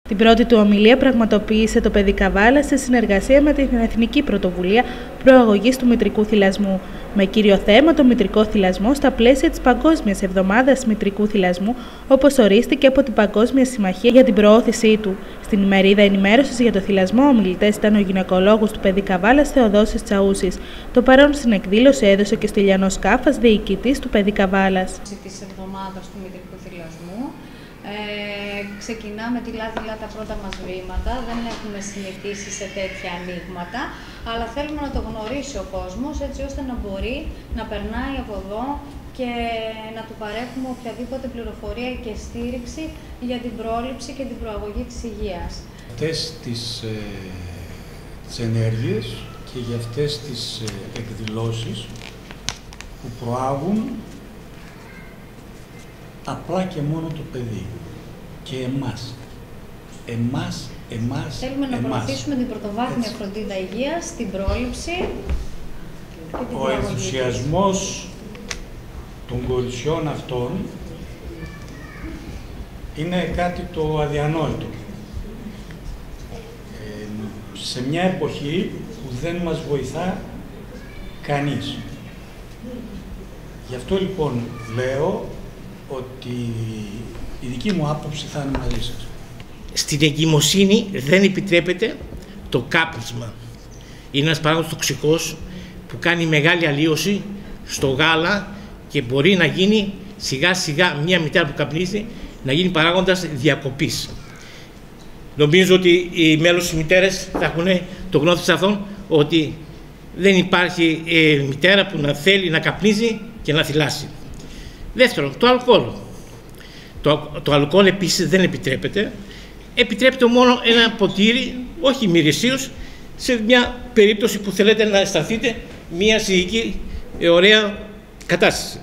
Την πρώτη του ομιλία πραγματοποίησε το παιδί Καβάλα σε συνεργασία με την Εθνική Πρωτοβουλία Προαγωγής του Μητρικού Θυλασμού, με κύριο θέμα το μητρικό θυλασμό στα πλαίσια της Παγκόσμιας Εβδομάδας Μητρικού Θυλασμού, όπως ορίστηκε από την Παγκόσμια Συμμαχία για την προώθησή του. Στην ημερίδα ενημέρωσης για το θυλασμό, ομιλητές ήταν ο γυναικολόγος του παιδί Καβάλα Θεοδόσης Τσαούσης. Το παρόν στην εκδήλωση έδωσε και ο Στυλιανός Κάφας, διοικητής του παιδί Καβάλας. Της εβδομάδας του Μητρικού Θυλασμού. Ξεκινάμε τιλά-τιλά τα πρώτα μας βήματα, δεν έχουμε συνηθίσει σε τέτοια ανοίγματα, αλλά θέλουμε να το γνωρίσει ο κόσμος έτσι ώστε να μπορεί να περνάει από εδώ και να του παρέχουμε οποιαδήποτε πληροφορία και στήριξη για την πρόληψη και την προαγωγή της υγείας. Αυτές τις ενέργειες και για αυτές τις εκδηλώσεις που προάγουν απλά και μόνο το παιδί και εμάς. Θέλουμε να προωθήσουμε την πρωτοβάθμια φροντίδα υγείας, την πρόληψη και την προαγωγή. Ο ενθουσιασμός των κοριτσιών αυτών είναι κάτι το αδιανόητο. Σε μια εποχή που δεν μας βοηθά κανείς. Γι' αυτό λοιπόν λέω ότι η δική μου άποψη θα είναι μαζί σας. Στην εγκυμοσύνη δεν επιτρέπεται το κάπνισμα. Είναι ένας παράγοντας τοξικός που κάνει μεγάλη αλλίωση στο γάλα και μπορεί να γίνει σιγά σιγά μια μητέρα που καπνίζει να γίνει παράγοντας διακοπής. Νομίζω ότι οι μέλος μητέρες θα έχουν το γνώθι σε αυτόν ότι δεν υπάρχει μητέρα που να θέλει να καπνίζει και να θυλάσει. Δεύτερον, το αλκοόλ. Το αλκοόλ επίσης δεν επιτρέπεται. Επιτρέπεται μόνο ένα ποτήρι, όχι μυρισίως, σε μια περίπτωση που θέλετε να αισθανθείτε μια συλλογική ωραία κατάσταση.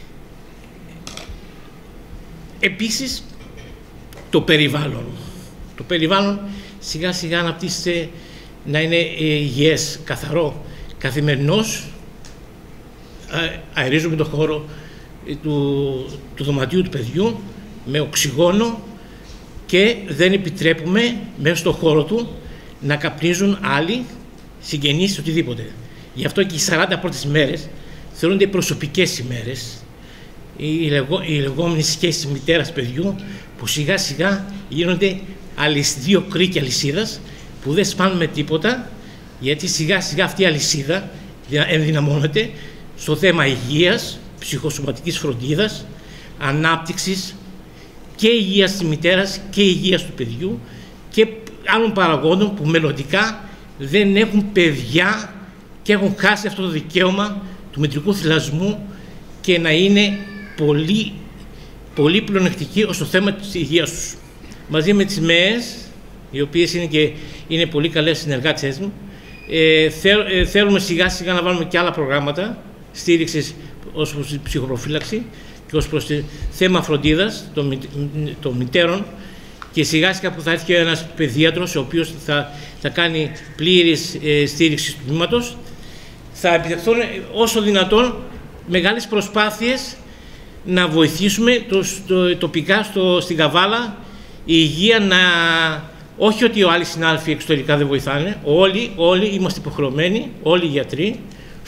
Επίσης, το περιβάλλον. Το περιβάλλον σιγά σιγά αναπτύσσεται να είναι υγιές, καθαρό, καθημερινός. Αερίζουμε τον χώρο του δωματίου του παιδιού με οξυγόνο και δεν επιτρέπουμε μέσα στο χώρο του να καπνίζουν άλλοι συγγενείς οτιδήποτε. Γι' αυτό και οι 40 πρώτες μέρες θεωρούνται προσωπικές ημέρες, η λεγόμενη σχέση μητέρας παιδιού, που σιγά σιγά γίνονται δύο κρίκια αλυσίδας που δεν σπάνουμε τίποτα, γιατί σιγά σιγά αυτή η αλυσίδα ενδυναμώνεται στο θέμα υγείας, ψυχοσωματικής φροντίδας, ανάπτυξης και υγείας της μητέρας και υγείας του παιδιού και άλλων παραγόντων που μελλοντικά δεν έχουν παιδιά και έχουν χάσει αυτό το δικαίωμα του μητρικού θυλασμού και να είναι πολύ πλεονεκτικοί ως το θέμα της υγείας τους. Μαζί με τις ΜΕΕΣ, οι οποίες είναι πολύ καλές συνεργάτες μου, θέλουμε σιγά σιγά να βάλουμε και άλλα προγράμματα στήριξης ως προς την ψυχοπροφύλαξη και ως προς το θέμα φροντίδας των μητέρων, και σιγά σιγά που θα έρθει και ένας παιδίατρος ο οποίος θα κάνει πλήρης στήριξη του τμήματος, θα επιτευχθούν όσο δυνατόν μεγάλες προσπάθειες να βοηθήσουμε τοπικά στην Καβάλα η υγεία, όχι ότι οι άλλοι συνάδελφοι εξωτερικά δεν βοηθάνε, όλοι είμαστε υποχρεωμένοι, όλοι οι γιατροί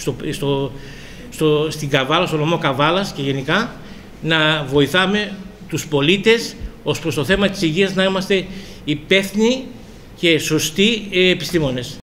στην Καβάλα, στο νομό Καβάλας και γενικά, να βοηθάμε τους πολίτες ως προς το θέμα της υγείας, να είμαστε υπεύθυνοι και σωστοί επιστήμονες.